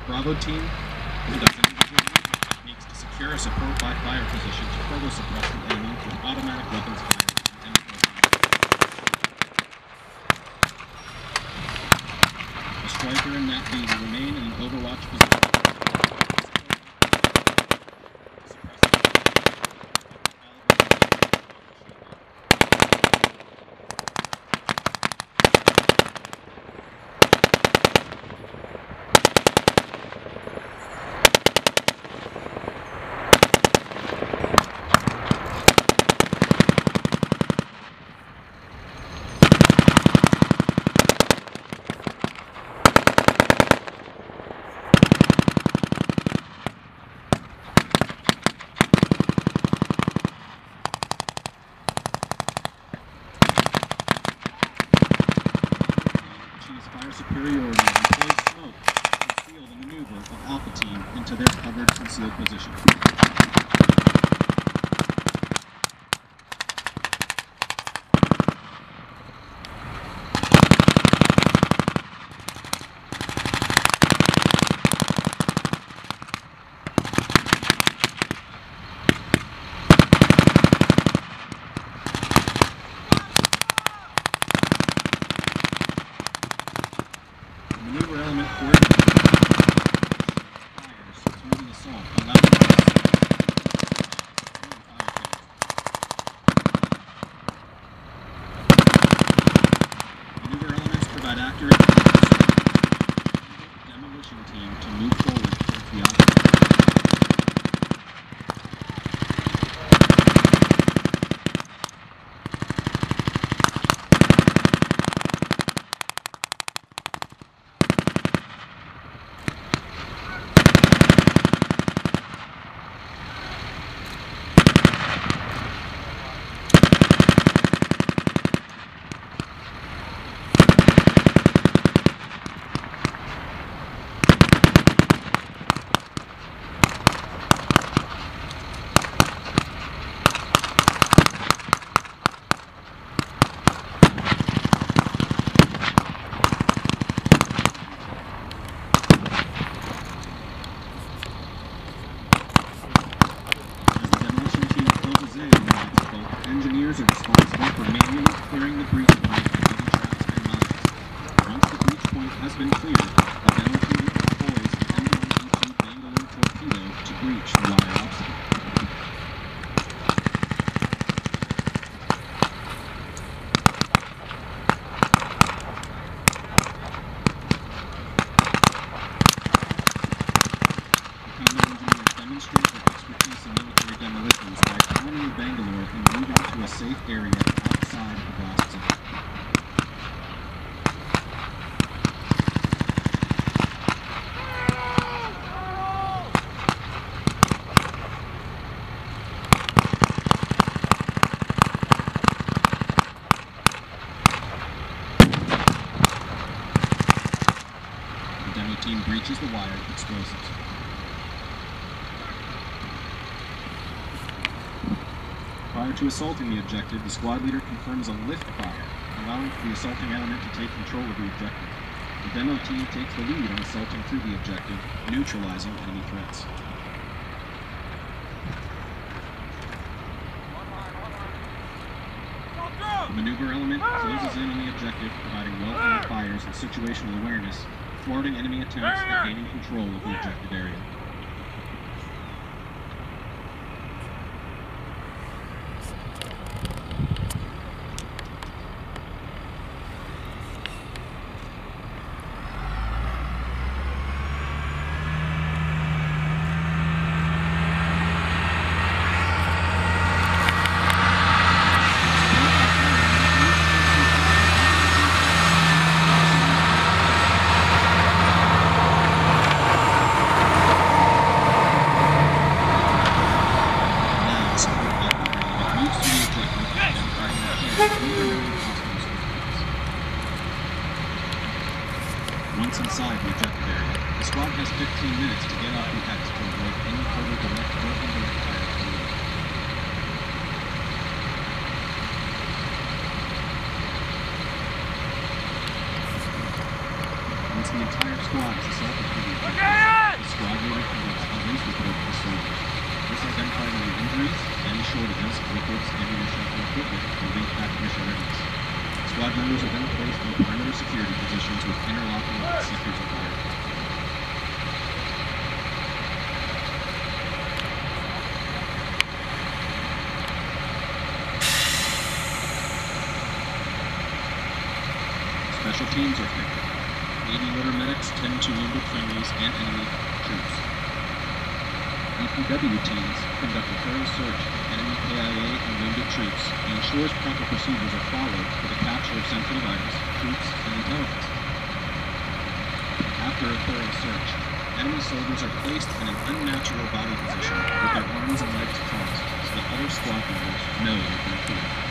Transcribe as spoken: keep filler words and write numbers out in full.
Bravo team conducts individual movement techniques to secure a support by fire position to further suppress the enemy with automatic weapons fire. The striker and Nat B will remain in an overwatch position. Fire superiority and employs smoke to conceal the maneuver of Alpha Team into their covered, concealed position. Maneuver element coordinates fires through the assault, allowing the maneuver elements provide accurate demolition team to move forward towards the object. Engineers are responsible for manually clearing the breach point of heavy traps and mines. Once the breach point has been cleared, the demo team deploys the M one E two Bangalore torpedo to breach the wire obstacle. The combat engineers demonstrate their expertise in military demolitions by calming Bangalore and moving to a safe area outside the blast zone. The demo team breaches the wire with explosives. Prior to assaulting the objective, the squad leader confirms a lift fire, allowing for the assaulting element to take control of the objective. The demo team takes the lead on assaulting through the objective, neutralizing enemy threats. The maneuver element closes in on the objective, providing well-aimed fires and situational awareness, thwarting enemy attempts at gaining control of the objective area. Once inside the objective area, the squad has fifteen minutes to get off the X to avoid any further direct or indirect fire from the enemy. Once the entire squad is assaulted through the objective, squad leader conducts others report to the soldiers. This identifies any injuries, any shortages, liquids, ammunition, or equipment moving at mission readiness. Squad members are then placed in perimeter security positions with interlocking sectors of fire. Special teams are picked. eighty litter medics tend to wounded friendlies and enemy troops. E P W teams conduct a thorough search of enemy K I A and wounded troops and ensures proper procedures are followed for the capture of sensitive items, troops, and intelligence. After a thorough search, enemy soldiers are placed in an unnatural body position with their arms and legs crossed so that other squad members know they've been killed.